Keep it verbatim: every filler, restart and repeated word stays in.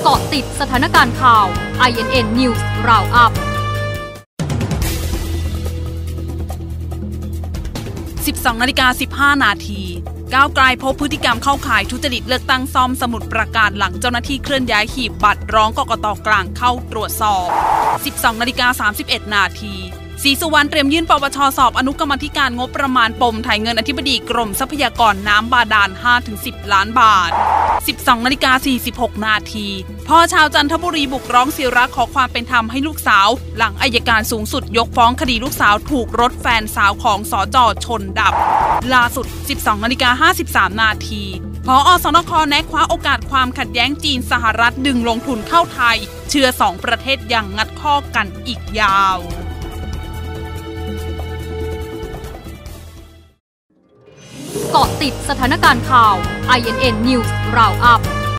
เกาะติดสถานการณ์ข่าว ไอ เอ็น เอ็น News Roundup สิบสองนาฬิกาสิบห้านาทีก้าวไกลพบพฤติกรรมเข้าข่ายทุจริตเลือกตั้งซ่อมสมุดประการหลังเจ้าหน้าที่เคลื่อนย้ายหีบบัตรร้องกกต.กลางเข้าตรวจสอบ สิบสองนาฬิกาสามสิบเอ็ดนาทีศรีสุวรรณเตรียมยื่นปปช.สอบอนุกรรมาธิการงบประมาณปมถ่ายเงินอธิบดีกรมทรัพยากรน้ำบาดาล ห้าถึงสิบ ล้านบาท สิบสองนาฬิกาสี่สิบหกนาทีพ่อชาวจันทบุรีบุกร้องศิระขอความเป็นธรรมให้ลูกสาวหลังอัยการสูงสุดยกฟ้องคดีลูกสาวถูกรถแฟนสาวของสจ.ชนดับล่าสุด สิบสองนาฬิกาห้าสิบสามนาทีผอ.สนค.แนะคว้าโอกาสความขัดแย้งจีนสหรัฐดึงลงทุนเข้าไทยเชื่อสองประเทศยังงัดข้อกันอีกยาวเกาะติดสถานการณ์ข่าว ไอ เอ็น เอ็น News Roundup